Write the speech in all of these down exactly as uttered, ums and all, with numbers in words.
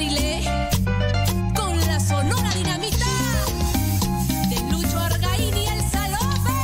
Barile con la Sonora Dinamita de Lucho Argaín y el Salope.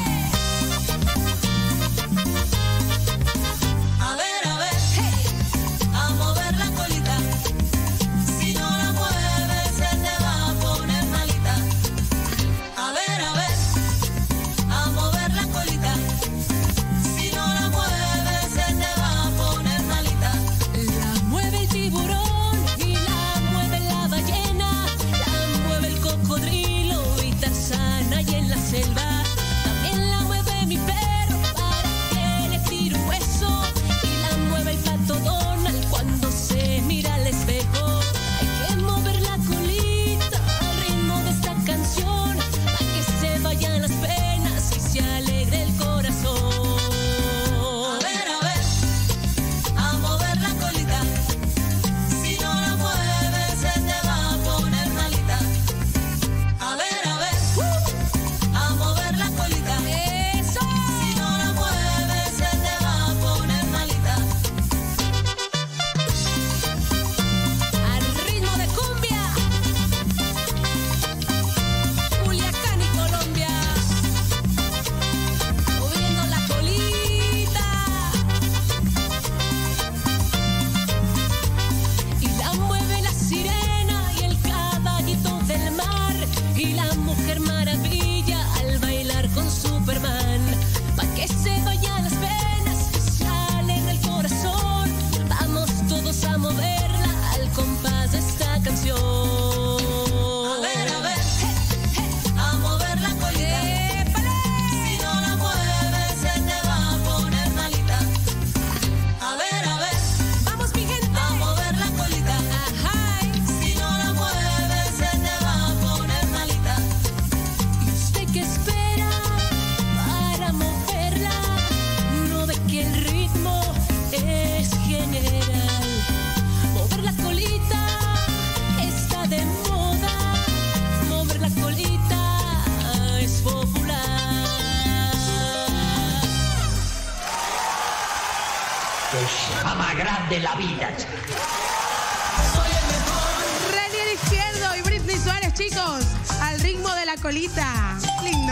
A ver, a ver, hey, a mover la colita. Si no la mueves se te va a poner malita. A ver, a ver, a mover la colita. Si no la mueves se te va a poner malita. La mueve el tiburón y la mueve la ballena, la mueve el cocodrilo y Tarzán ahí en la selva. También la mueve mi perro para que le tire un hueso y la mueve el pato Donald cuando se mira al espejo. Hay que mover la colita al ritmo de esta canción para que se vayan las penas y se alegre el corazón. A ver, a ver, a mover la colita. Si no la mueves se te va a poner malita. A ver, a ver, a mover la colita. ¡Eso! Si no la mueves se te va a poner malita. Al ritmo de cumbia, Culiacán y Colombia, moviendo la colita. Y la mueve la sirena y el caballito del mar y la mujer maravilla al bailar con Superman. Pa' que se vayan las penas y salen el corazón. Vamos todos a moverla al compás de esta canción. A ver, a ver, a mover la colita. ¡Épale! Si no la mueves se te va a poner malita. A ver, a ver, ¡Vamos, mi gente! a mover la colita. ¡Ajá! Si no la mueves se te va a poner malita. ¿Y usted qué espera para moverla? ¿No ve que el ritmo es general? Mover la colita está de moda. Mover la colita es popular. Es más grande la vida. Renier Izquierdo y Britney Suárez, chicos, al ritmo de la colita. Lindo.